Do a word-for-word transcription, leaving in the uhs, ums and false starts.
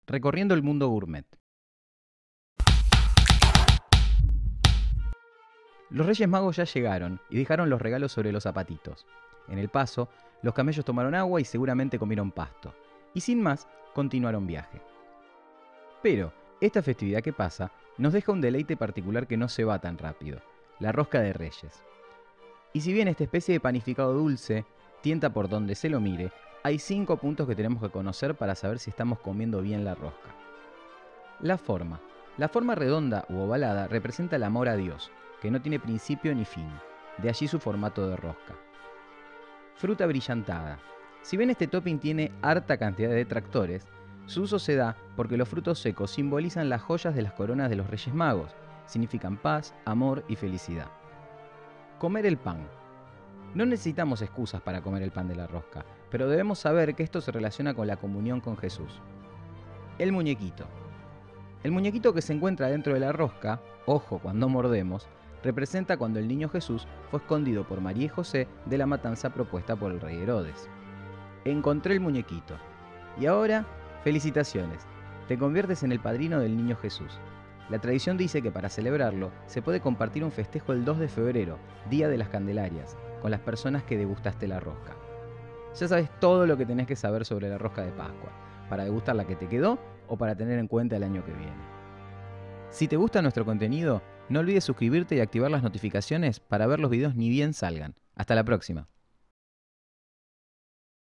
Recorriendo el mundo gourmet. Los Reyes Magos ya llegaron y dejaron los regalos sobre los zapatitos. En el paso, los camellos tomaron agua y seguramente comieron pasto. Y sin más, continuaron viaje. Pero, esta festividad que pasa nos deja un deleite particular que no se va tan rápido: la rosca de Reyes. Y si bien esta especie de panificado dulce tienta por donde se lo mire, hay cinco puntos que tenemos que conocer para saber si estamos comiendo bien la rosca. La forma. La forma redonda u ovalada representa el amor a Dios, que no tiene principio ni fin, de allí su formato de rosca. Fruta brillantada. Si bien este topping tiene harta cantidad de detractores, su uso se da porque los frutos secos simbolizan las joyas de las coronas de los Reyes Magos, significan paz, amor y felicidad. Comer el pan. No necesitamos excusas para comer el pan de la rosca, pero debemos saber que esto se relaciona con la comunión con Jesús. El muñequito. El muñequito que se encuentra dentro de la rosca, ojo cuando mordemos, representa cuando el niño Jesús fue escondido por María y José de la matanza propuesta por el rey Herodes. Encontré el muñequito. Y ahora, felicitaciones, te conviertes en el padrino del niño Jesús. La tradición dice que para celebrarlo se puede compartir un festejo el dos de febrero, Día de las Candelarias, con las personas que degustaste la rosca. Ya sabes todo lo que tenés que saber sobre la rosca de Pascua, para degustar la que te quedó o para tener en cuenta el año que viene. Si te gusta nuestro contenido, no olvides suscribirte y activar las notificaciones para ver los videos ni bien salgan. Hasta la próxima.